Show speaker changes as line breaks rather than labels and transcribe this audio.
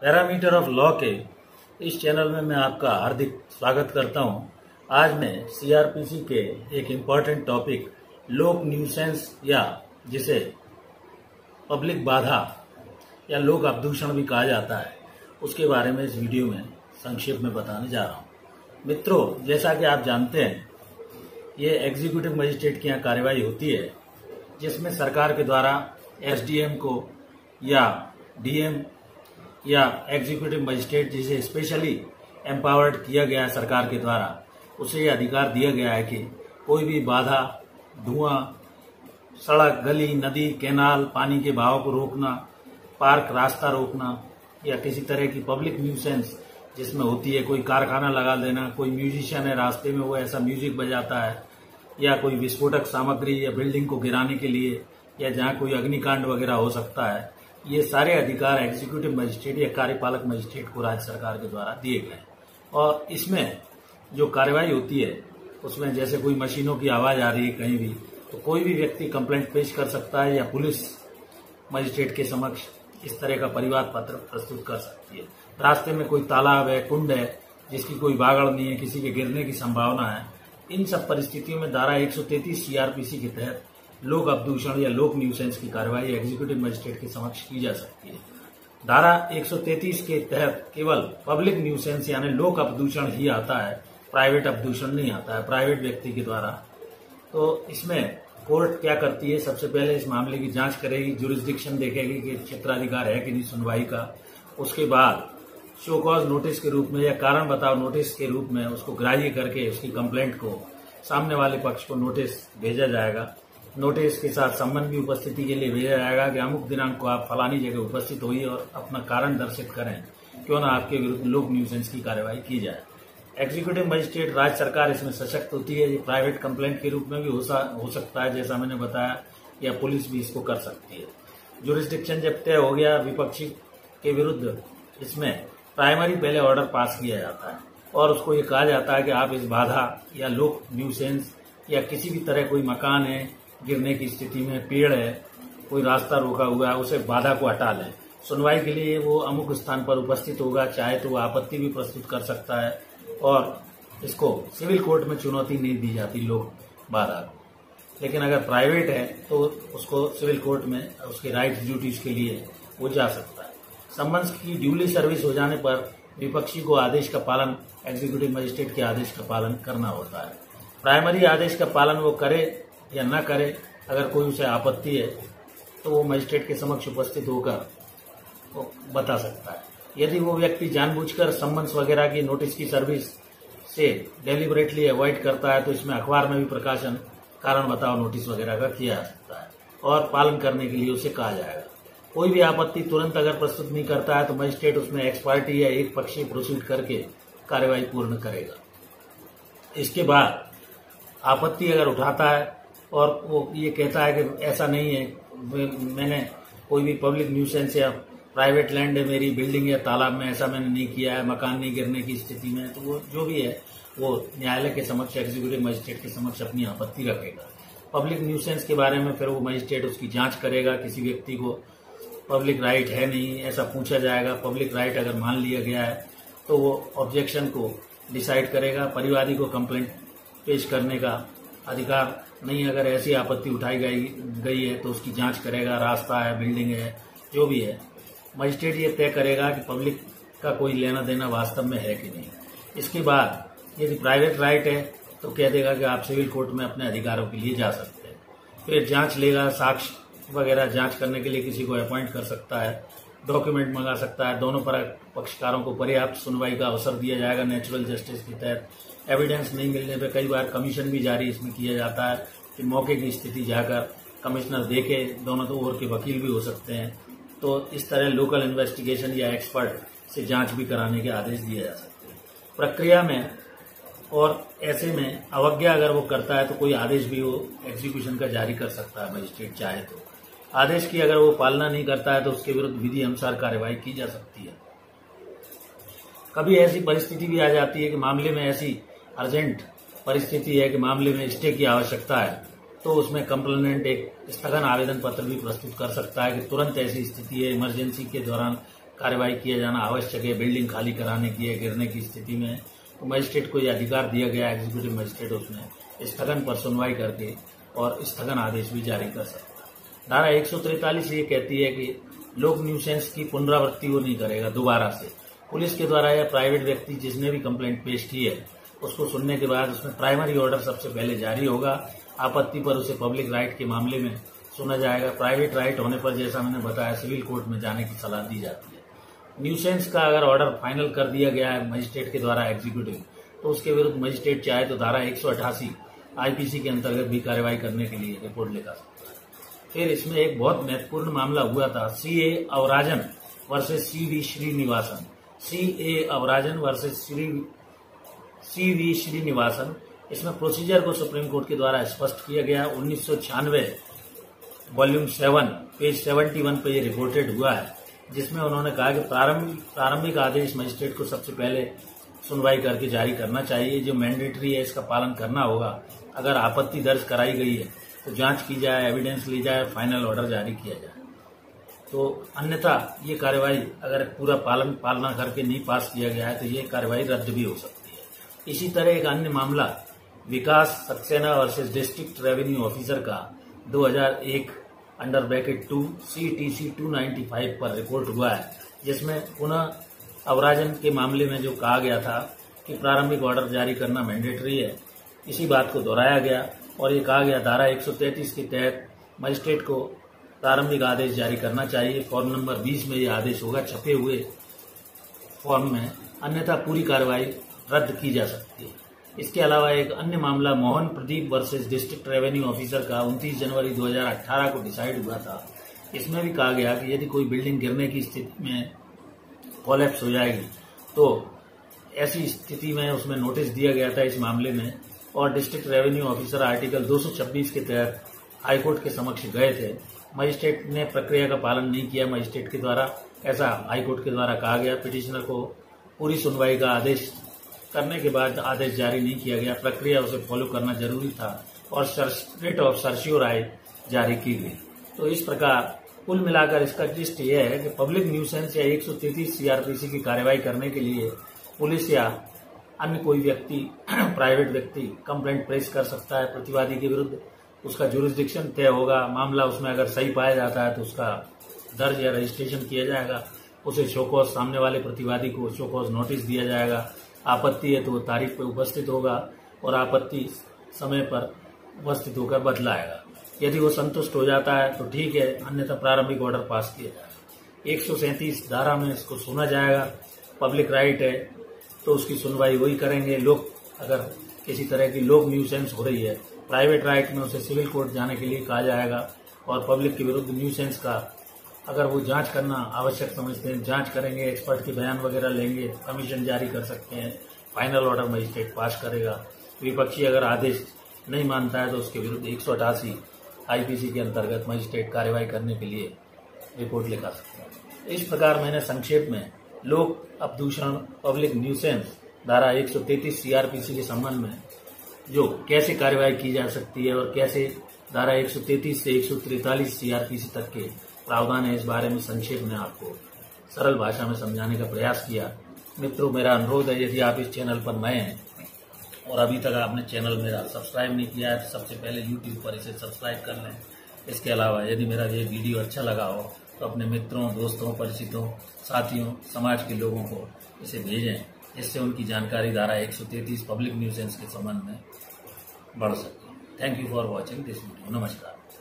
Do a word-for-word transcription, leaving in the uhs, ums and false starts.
Parameter of law के इस channel में मैं आपका हार्दिक स्वागत करता हूं। आज मैं सीआरपीसी के एक इम्पॉर्टेंट टॉपिक लोक न्यूसेंस या जिसे पब्लिक बाधा या लोक अपदूषण भी कहा जाता है, उसके बारे में इस वीडियो में संक्षेप में बताने जा रहा हूं। मित्रों, जैसा कि आप जानते हैं, ये एग्जीक्यूटिव मजिस्ट्रेट की यहाँ कार्यवाही होती है, जिसमें सरकार के द्वारा एसडीएम को या डीएम या एग्जीक्यूटिव मजिस्ट्रेट जिसे स्पेशली एम्पावर्ड किया गया है सरकार के द्वारा, उसे यह अधिकार दिया गया है कि कोई भी बाधा, धुआं, सड़क, गली, नदी, कैनाल, पानी के बहाव को रोकना, पार्क, रास्ता रोकना या किसी तरह की पब्लिक न्यूसेंस जिसमें होती है, कोई कारखाना लगा देना, कोई म्यूजिशियन है रास्ते में, वो ऐसा म्यूजिक बजाता है, या कोई विस्फोटक सामग्री या बिल्डिंग को गिराने के लिए, या जहां कोई अग्निकांड वगैरह हो सकता है, ये सारे अधिकार एग्जीक्यूटिव मजिस्ट्रेट या कार्यपालक मजिस्ट्रेट को राज्य सरकार के द्वारा दिए गए। और इसमें जो कार्यवाही होती है, उसमें जैसे कोई मशीनों की आवाज आ रही है कहीं भी, तो कोई भी व्यक्ति कंप्लेंट पेश कर सकता है या पुलिस मजिस्ट्रेट के समक्ष इस तरह का परिवाद पत्र प्रस्तुत कर सकती है। रास्ते में कोई तालाब है, कुंड है जिसकी कोई बागड़ नहीं है, किसी के गिरने की संभावना है, इन सब परिस्थितियों में धारा एक सौ तैंतीस सीआरपीसी के तहत लोक अपदूषण या लोक न्यूसेंस की कार्यवाही एग्जीक्यूटिव मजिस्ट्रेट के समक्ष की जा सकती है। धारा एक सौ तैंतीस के तहत केवल पब्लिक न्यूसेंस यानी लोक अपदूषण ही आता है, प्राइवेट अपदूषण नहीं आता है प्राइवेट व्यक्ति के द्वारा। तो इसमें कोर्ट क्या करती है, सबसे पहले इस मामले की जांच करेगी, जुरिस्डिक्शन देखेगी कि क्षेत्राधिकार है कि नहीं सुनवाई का। उसके बाद शो कॉज नोटिस के रूप में या कारण बताओ नोटिस के रूप में उसको ग्राह्य करके उसकी कंप्लेंट को सामने वाले पक्ष को नोटिस भेजा जाएगा। नोटिस के साथ सम्मन की उपस्थिति के लिए भेजा जाएगा कि अमुक दिनांक को आप फलानी जगह उपस्थित होइए और अपना कारण दर्शित करें, क्यों न आपके विरुद्ध लोक न्यूसेंस की कार्यवाही की जाए। एग्जीक्यूटिव मजिस्ट्रेट राज्य सरकार इसमें सशक्त होती है। ये प्राइवेट कंप्लेंट के रूप में भी हो, हो सकता है जैसा मैंने बताया, या पुलिस भी इसको कर सकती है। जुरिस्डिक्शन जब तय हो गया विपक्षी के विरुद्ध, इसमें प्राइमरी पहले ऑर्डर पास किया जाता है और उसको ये कहा जाता है कि आप इस बाधा या लोक न्यूसेंस या किसी भी तरह कोई मकान है गिरने की स्थिति में, पेड़ है, कोई रास्ता रोका हुआ है, उसे बाधा को हटा लें। सुनवाई के लिए वो अमुक स्थान पर उपस्थित होगा, चाहे तो वो आपत्ति भी प्रस्तुत कर सकता है और इसको सिविल कोर्ट में चुनौती नहीं दी जाती लोक बाधा को। लेकिन अगर प्राइवेट है तो उसको सिविल कोर्ट में उसके राइट्स ड्यूटीज के लिए वो जा सकता है। सम्मन्स की ड्यूली सर्विस हो जाने पर विपक्षी को आदेश का पालन, एग्जीक्यूटिव मजिस्ट्रेट के आदेश का पालन करना होता है। प्राइमरी आदेश का पालन वो करे या न करे, अगर कोई उसे आपत्ति है तो वो मजिस्ट्रेट के समक्ष उपस्थित होकर वो बता सकता है। यदि वो व्यक्ति जानबूझकर सम्मन्स वगैरह की नोटिस की सर्विस से डेलिबरेटली अवॉइड करता है तो इसमें अखबार में भी प्रकाशन कारण बताओ नोटिस वगैरह का किया जा सकता है और पालन करने के लिए उसे कहा जाएगा। कोई भी आपत्ति तुरंत अगर प्रस्तुत नहीं करता है तो मजिस्ट्रेट उसमें एक्सपर्टी या एक पक्षीय प्रोसीड करके कार्यवाही पूर्ण करेगा। इसके बाद आपत्ति अगर उठाता है और वो ये कहता है कि ऐसा नहीं है, मैंने कोई भी पब्लिक न्यूसेंस या प्राइवेट लैंड है, मेरी बिल्डिंग या तालाब में, ऐसा मैंने नहीं किया है, मकान नहीं गिरने की स्थिति में, तो वो जो भी है वो न्यायालय के समक्ष, एग्जीक्यूटिव मजिस्ट्रेट के समक्ष अपनी आपत्ति रखेगा। पब्लिक न्यूसेंस के बारे में फिर वो मजिस्ट्रेट उसकी जांच करेगा। किसी व्यक्ति को पब्लिक राइट है नहीं ऐसा पूछा जाएगा। पब्लिक राइट अगर मान लिया गया है तो वो ऑब्जेक्शन को डिसाइड करेगा। परिवादी को कंप्लेंट पेश करने का अधिकार नहीं, अगर ऐसी आपत्ति उठाई गई गई है तो उसकी जांच करेगा। रास्ता है, बिल्डिंग है, जो भी है, मजिस्ट्रेट ये तय करेगा कि पब्लिक का कोई लेना देना वास्तव में है कि नहीं। इसके बाद यदि प्राइवेट राइट है तो कह देगा कि आप सिविल कोर्ट में अपने अधिकारों के लिए जा सकते हैं। फिर जांच लेगा, साक्ष्य वगैरह जांच करने के लिए किसी को अपॉइंट कर सकता है, डॉक्यूमेंट मंगा सकता है। दोनों पक्षकारों को पर्याप्त सुनवाई का अवसर दिया जाएगा नेचुरल जस्टिस के तहत। एविडेंस नहीं मिलने पर कई बार कमीशन भी जारी इसमें किया जाता है कि मौके की स्थिति जाकर कमिश्नर देखे, दोनों तो ओर के वकील भी हो सकते हैं। तो इस तरह लोकल इन्वेस्टिगेशन या एक्सपर्ट से जांच भी कराने के आदेश दिए जा सकते हैं प्रक्रिया में। और ऐसे में अवज्ञा अगर वो करता है तो कोई आदेश भी वो एग्जीक्यूशन का जारी कर सकता है मजिस्ट्रेट चाहे तो। आदेश की अगर वो पालना नहीं करता है तो उसके विरुद्ध विधि अनुसार कार्यवाही की जा सकती है। कभी ऐसी परिस्थिति भी आ जाती है कि मामले में ऐसी अर्जेंट परिस्थिति है कि मामले में स्टे की आवश्यकता है, तो उसमें कंप्लेनेंट एक स्थगन आवेदन पत्र भी प्रस्तुत कर सकता है कि तुरंत ऐसी स्थिति है, इमरजेंसी के दौरान कार्रवाई किया जाना आवश्यक है, बिल्डिंग खाली कराने की है गिरने की स्थिति में, तो मजिस्ट्रेट को यह अधिकार दिया गया है, एग्जीक्यूटिव मजिस्ट्रेट उसमें स्थगन पर सुनवाई करके और स्थगन आदेश भी जारी कर सकता है। धारा एक सौ तैंतालीस ये कहती है कि लोक न्यूसेंस की पुनरावृत्ति वो नहीं करेगा दोबारा से। पुलिस के द्वारा या प्राइवेट व्यक्ति जिसने भी कंप्लेंट पेश की है उसको सुनने के बाद उसमें प्राइमरी ऑर्डर सबसे पहले जारी होगा। आपत्ति पर उसे पब्लिक राइट के मामले में सुना जाएगा। प्राइवेट राइट होने पर जैसा मैंने बताया सिविल कोर्ट में जाने की सलाह दी जाती है। न्यूसेंस का अगर ऑर्डर फाइनल कर दिया गया है मजिस्ट्रेट के द्वारा एग्जीक्यूटिव, तो उसके विरुद्ध मजिस्ट्रेट चाहे तो धारा एक सौ अठासी आईपीसी के अंतर्गत भी कार्रवाई करने के लिए रिपोर्ट लिखा सकता है। फिर इसमें एक बहुत महत्वपूर्ण मामला हुआ था C A Avarajan versus C V Srinivasan. C A Avarajan versus Shri C V Srinivasan. इसमें प्रोसीजर को सुप्रीम कोर्ट के द्वारा स्पष्ट किया गया। उन्नीस सौ छियानवे volume seven page seventy one पे ये रिपोर्टेड हुआ है, जिसमें उन्होंने कहा कि प्रारंभिक प्रारंभिक आदेश मजिस्ट्रेट को सबसे पहले सुनवाई करके जारी करना चाहिए। जो मैंडेटरी है इसका पालन करना होगा। अगर आपत्ति दर्ज कराई गई है तो जांच की जाए, एविडेंस ली जाए, फाइनल ऑर्डर जारी किया जाए। तो अन्यथा ये कार्रवाई अगर पूरा पालन पालना करके नहीं पास किया गया है तो ये कार्रवाई रद्द भी हो सकती है। इसी तरह एक अन्य मामला Vikas Saxena versus district revenue officer का दो हज़ार एक under bracket two C T C two ninety five पर रिपोर्ट हुआ है, जिसमें पुनः अवराजन के मामले में जो कहा गया था कि प्रारंभिक ऑर्डर जारी करना मैंडेटरी है, इसी बात को दोहराया गया और ये कहा गया धारा एक सौ तैंतीस के तहत मजिस्ट्रेट को प्रारंभिक आदेश जारी करना चाहिए। फॉर्म नंबर बीस में ये आदेश होगा छपे हुए फॉर्म में, अन्यथा पूरी कार्रवाई रद्द की जा सकती है। इसके अलावा एक अन्य मामला Mohan Pradeep versus district revenue officer का उनतीस जनवरी दो हज़ार अठारह को डिसाइड हुआ था। इसमें भी कहा गया कि यदि कोई बिल्डिंग गिरने की स्थिति में कोलैप्स हो जाएगी तो ऐसी स्थिति में उसमें नोटिस दिया गया था इस मामले में, और डिस्ट्रिक्ट रेवेन्यू ऑफिसर आर्टिकल दो सौ छब्बीस के तहत हाईकोर्ट के समक्ष गए थे। मजिस्ट्रेट ने प्रक्रिया का पालन नहीं किया मजिस्ट्रेट के द्वारा, ऐसा हाईकोर्ट के द्वारा कहा गया। पिटिशनर को पूरी सुनवाई का आदेश करने के बाद आदेश जारी नहीं किया गया। प्रक्रिया उसे फॉलो करना जरूरी था और सर्टिफिकेट ऑफ सर्शियोराई जारी की गई। तो इस प्रकार कुल मिलाकर इसका जिस्ट यह है कि पब्लिक न्यूसेंस या एक सौ तैंतीस सीआरपीसी की कार्रवाई करने के लिए पुलिस या अन्य कोई व्यक्ति प्राइवेट व्यक्ति कंप्लेंट प्रेस कर सकता है प्रतिवादी के विरुद्ध। उसका जुरिस्डिक्शन तय होगा। मामला उसमें अगर सही पाया जाता है तो उसका दर्ज या रजिस्ट्रेशन किया जाएगा। उसे शोकॉज सामने वाले प्रतिवादी को शोकॉज नोटिस दिया जाएगा। आपत्ति है तो वो तारीख पर उपस्थित होगा और आपत्ति समय पर उपस्थित होकर बतलाएगा। यदि वो संतुष्ट हो जाता है तो ठीक है, अन्यथा प्रारंभिक ऑर्डर पास किया जाएगा। एक सौ सैंतीस धारा में इसको सुना जाएगा। पब्लिक राइट है तो उसकी सुनवाई वही करेंगे। लोग अगर किसी तरह की लोक न्यूसेंस हो रही है, प्राइवेट राइट में उसे सिविल कोर्ट जाने के लिए कहा जाएगा और पब्लिक के विरुद्ध न्यूसेंस का अगर वो जांच करना आवश्यक समझते हैं जांच करेंगे, एक्सपर्ट के बयान वगैरह लेंगे, कमीशन जारी कर सकते हैं, फाइनल ऑर्डर मजिस्ट्रेट पास करेगा। विपक्षी अगर आदेश नहीं मानता है तो उसके विरुद्ध एक सौ अठासी आईपीसी के अंतर्गत मजिस्ट्रेट कार्रवाई करने के लिए रिपोर्ट लिखा सकते हैं। इस प्रकार मैंने संक्षेप में लोक अपदूषण पब्लिक न्यूसेंस धारा एक सौ तैंतीस सीआरपीसी के संबंध में जो कैसे कार्रवाई की जा सकती है और कैसे धारा एक सौ तैंतीस से एक सौ तैंतालीस सीआरपीसी तक के प्रावधान है, इस बारे में संक्षेप में आपको सरल भाषा में समझाने का प्रयास किया। मित्रों, मेरा अनुरोध है यदि आप इस चैनल पर नए हैं और अभी तक आपने चैनल मेरा सब्सक्राइब नहीं किया है तो सबसे पहले यूट्यूब पर इसे सब्सक्राइब कर लें। इसके अलावा यदि मेरा ये वीडियो अच्छा लगा हो तो अपने मित्रों, दोस्तों, परिचितों, साथियों, समाज के लोगों को इसे भेजें, जिससे उनकी जानकारी धारा एक सौ तैंतीस पब्लिक न्यूसेंस के संबंध में बढ़ सके। Thank you for watching this video. नमस्कार।